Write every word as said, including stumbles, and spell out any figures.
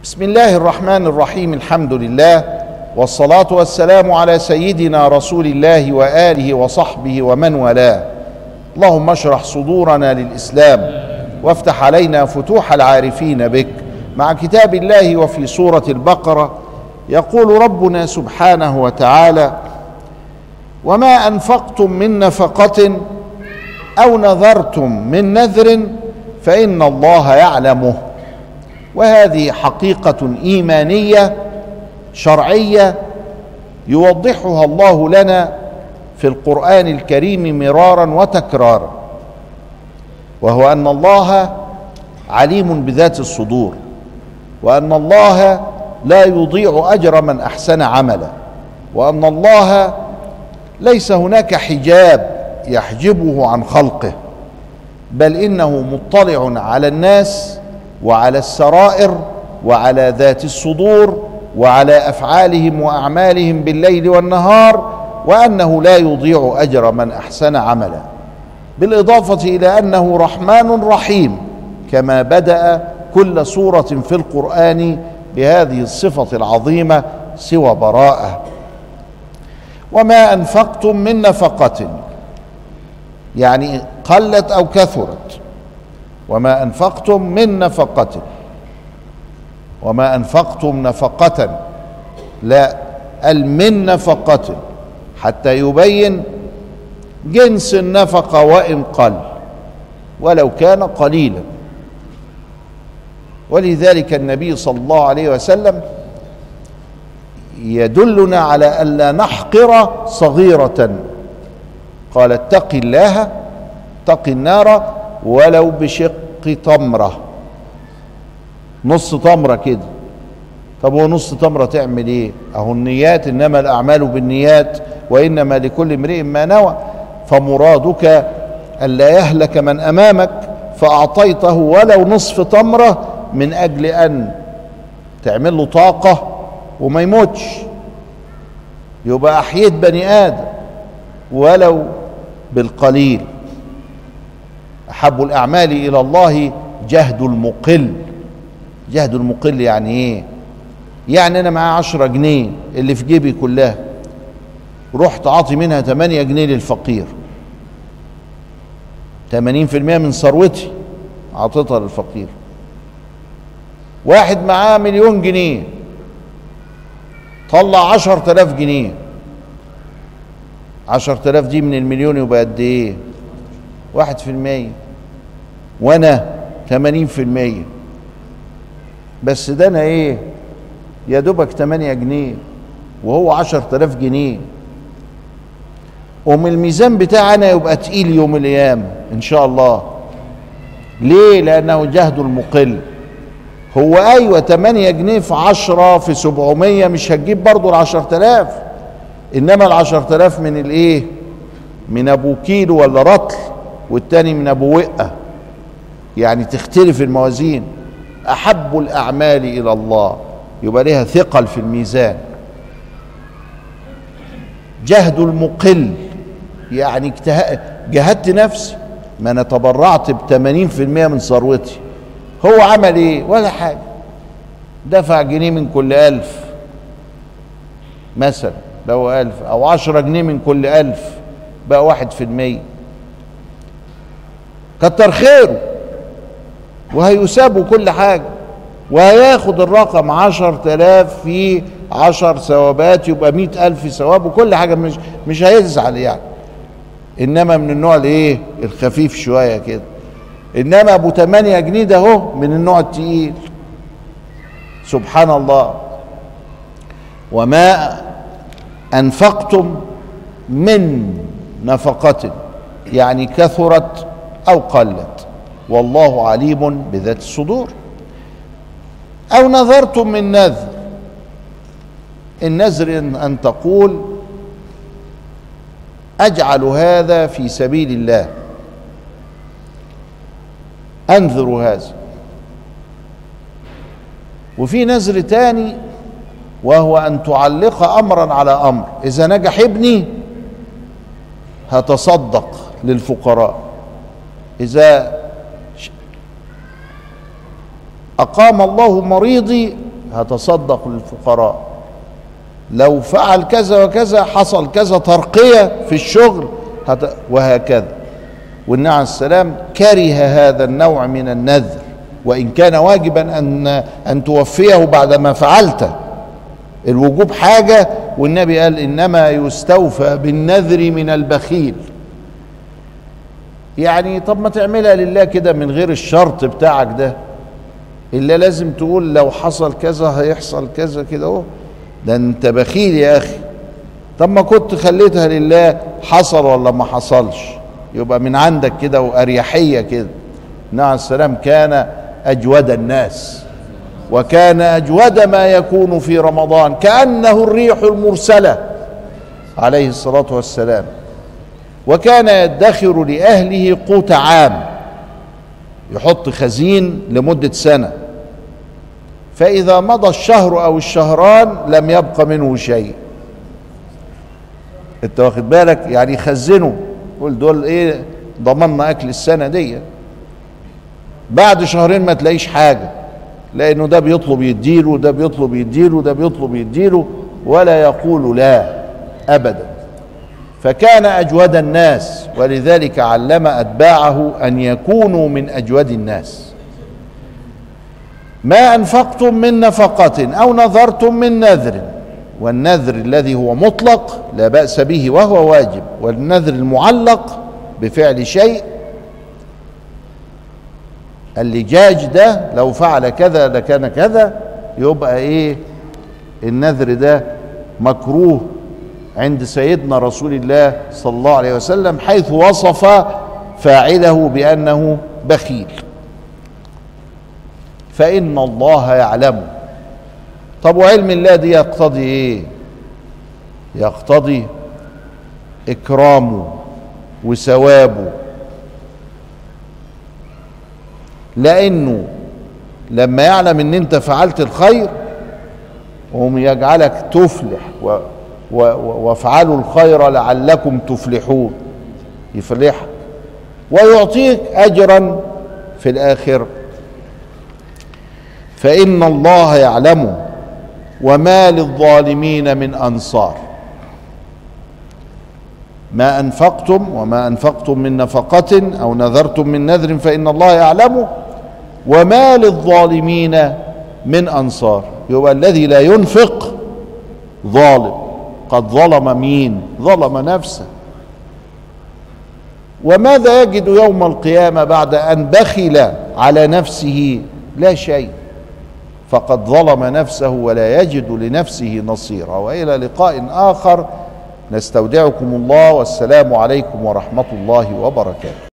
بسم الله الرحمن الرحيم. الحمد لله والصلاة والسلام على سيدنا رسول الله وآله وصحبه ومن والاه. اللهم اشرح صدورنا للإسلام وافتح علينا فتوح العارفين بك. مع كتاب الله وفي سورة البقرة يقول ربنا سبحانه وتعالى: وما أنفقتم من نفقة أو نذرتم من نذر فإن الله يعلمه. وهذه حقيقة إيمانية شرعية يوضحها الله لنا في القرآن الكريم مرارا وتكرارا، وهو أن الله عليم بذات الصدور، وأن الله لا يضيع أجر من أحسن عملا، وأن الله ليس هناك حجاب يحجبه عن خلقه، بل إنه مطلع على الناس وعلى السرائر وعلى ذات الصدور وعلى أفعالهم وأعمالهم بالليل والنهار، وأنه لا يضيع أجر من أحسن عملا، بالإضافة إلى أنه رحمن رحيم، كما بدأ كل سورة في القرآن بهذه الصفة العظيمة سوى براءة. وما أنفقتم من نفقة، يعني قلت أو كثرت. وما أنفقتم من نفقة، وما أنفقتم نفقة، لا، من نفقة، حتى يبين جنس النفقة وإن قل ولو كان قليلا. ولذلك النبي صلى الله عليه وسلم يدلنا على ألا نحقر صغيرة، قال: اتق الله، اتق النار ولو بشق تمرة، نص تمرة كده. طب هو نص تمرة تعمل ايه؟ اهو النيات، انما الاعمال بالنيات وانما لكل امرئ ما نوى. فمرادك الا يهلك من امامك فاعطيته ولو نصف تمرة من اجل ان تعمل له طاقة وما يموتش، يبقى احييت بني ادم ولو بالقليل. أحب الأعمال إلى الله جهد المقل. جهد المقل يعني إيه؟ يعني أنا معايا عشرة جنيه اللي في جيبي كلها، رحت عاطي منها تمانية جنيه للفقير، تمانين في المية من ثروتي عطيتها للفقير. واحد معاه مليون جنيه طلع عشر تلاف جنيه، عشر تلاف دي من المليون يبقى قد إيه؟ واحد في المية، وانا تمانين في المية. بس ده انا ايه؟ يا دوبك تمانية جنيه وهو عشر تلاف جنيه. ومن الميزان بتاعي انا يبقى تقيل يوم القيامة ان شاء الله. ليه؟ لانه جهد المقل. هو ايوه تمانية جنيه في عشرة في سبعمية مش هتجيب برضو العشر تلاف، انما العشر تلاف من الايه؟ من ابو كيلو ولا رطل، والتاني من ابو وقة، يعني تختلف الموازين. احب الاعمال الى الله يبقى لها ثقل في الميزان. جهد المقل يعني جهدت نفسي، ما انا تبرعت ب ثمانين في المية من ثروتي. هو عمل ايه؟ ولا حاجه، دفع جنيه من كل الف مثلا، لو الف، او عشرة جنيه من كل الف، بقى واحد في المية. كتر خيره وهيسابه كل حاجة، وهياخد الرقم عشر تلاف في عشر ثوابات، يبقى مئة ألف ثواب وكل حاجة، مش مش هيزعل يعني. إنما من النوع الإيه؟ الخفيف شوية كده. إنما أبو تمانية جنيه ده هو من النوع التقيل. سبحان الله. وما أنفقتم من نفقة، يعني كثرت أو قلت، والله عليم بذات الصدور. أو نذرتم من نذر، النذر أن تقول: أجعل هذا في سبيل الله، أنذر هذا. وفي نذر تاني وهو أن تعلق أمرا على أمر، إذا نجح ابني هتصدق للفقراء، إذا أقام الله مريضي هتصدق للفقراء، لو فعل كذا وكذا حصل كذا ترقية في الشغل، وهكذا. والنبي عليه السلام كره هذا النوع من النذر، وإن كان واجبا أن أن توفيه بعدما فعلته. الوجوب حاجة، والنبي قال إنما يستوفى بالنذر من البخيل. يعني طب ما تعملها لله كده من غير الشرط بتاعك ده، إلا لازم تقول لو حصل كذا هيحصل كذا كده. اهو ده انت بخيل يا أخي. طب ما كنت خليتها لله حصل ولا ما حصلش، يبقى من عندك كده وأريحية كده. النبي عليه السلام كان أجود الناس، وكان أجود ما يكون في رمضان، كأنه الريح المرسلة عليه الصلاة والسلام. وكان يدخر لأهله قوت عام، يحط خزين لمدة سنة، فإذا مضى الشهر أو الشهران لم يبق منه شيء. انت واخد بالك؟ يعني يخزنوا، يقول دول ايه، ضمننا أكل السنة دي. بعد شهرين ما تلاقيش حاجة، لأنه ده بيطلب يديله، ده بيطلب يديله، ده بيطلب يديله، ولا يقول لا أبدا. فكان أجود الناس، ولذلك علم أتباعه أن يكونوا من أجود الناس. ما أنفقتم من نفقة أو نذرتم من نذر، والنذر الذي هو مطلق لا بأس به وهو واجب، والنذر المعلق بفعل شيء، اللجاج ده لو فعل كذا لكان كذا، يبقى ايه النذر ده مكروه عند سيدنا رسول الله صلى الله عليه وسلم، حيث وصف فاعله بأنه بخيل. فإن الله يعلم. طب وعلم الله دي يقتضي ايه؟ يقتضي إكرامه وثوابه، لأنه لما يعلم ان انت فعلت الخير وهم يجعلك تفلح، و وافعلوا الخير لعلكم تفلحون، يفلحك ويعطيك أجرا في الآخرة. فإن الله يعلم وما للظالمين من أنصار. ما أنفقتم وما أنفقتم من نفقة أو نذرتم من نذر فإن الله يعلم وما للظالمين من أنصار. يبقى الذي لا ينفق ظالم، قد ظلم مين؟ ظلم نفسه. وماذا يجد يوم القيامة بعد أن بخل على نفسه؟ لا شيء، فقد ظلم نفسه ولا يجد لنفسه نصيرا. وإلى لقاء آخر، نستودعكم الله، والسلام عليكم ورحمة الله وبركاته.